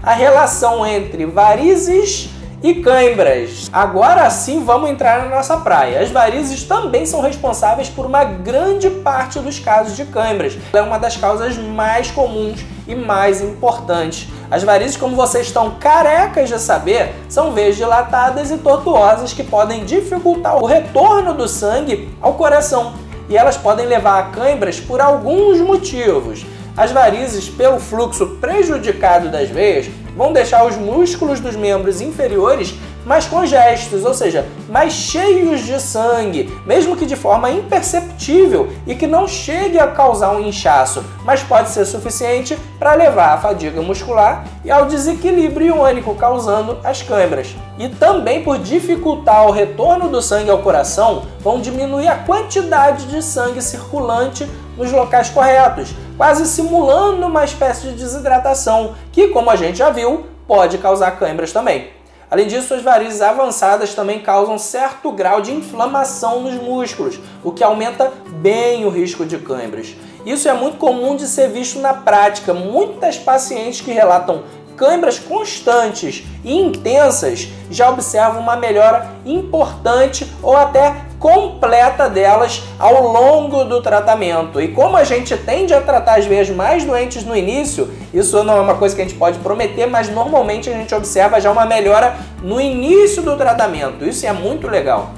a relação entre varizes e cãibras. Agora sim vamos entrar na nossa praia. As varizes também são responsáveis por uma grande parte dos casos de cãibras. É uma das causas mais comuns e mais importantes. As varizes, como vocês estão carecas de saber, são veias dilatadas e tortuosas que podem dificultar o retorno do sangue ao coração. E elas podem levar a cãibras por alguns motivos. As varizes, pelo fluxo prejudicado das veias, vão deixar os músculos dos membros inferiores mais congestos, ou seja, mais cheios de sangue, mesmo que de forma imperceptível e que não chegue a causar um inchaço, mas pode ser suficiente para levar à fadiga muscular e ao desequilíbrio iônico, causando as cãibras. E também por dificultar o retorno do sangue ao coração, vão diminuir a quantidade de sangue circulante nos locais corretos, quase simulando uma espécie de desidratação, que, como a gente já viu, pode causar cãibras também. Além disso, as varizes avançadas também causam certo grau de inflamação nos músculos, o que aumenta bem o risco de cãibras. Isso é muito comum de ser visto na prática. Muitas pacientes que relatam cãibras constantes e intensas já observam uma melhora importante ou até completa delas ao longo do tratamento. E como a gente tende a tratar as veias mais doentes no início, isso não é uma coisa que a gente pode prometer, mas normalmente a gente observa já uma melhora no início do tratamento. Isso é muito legal.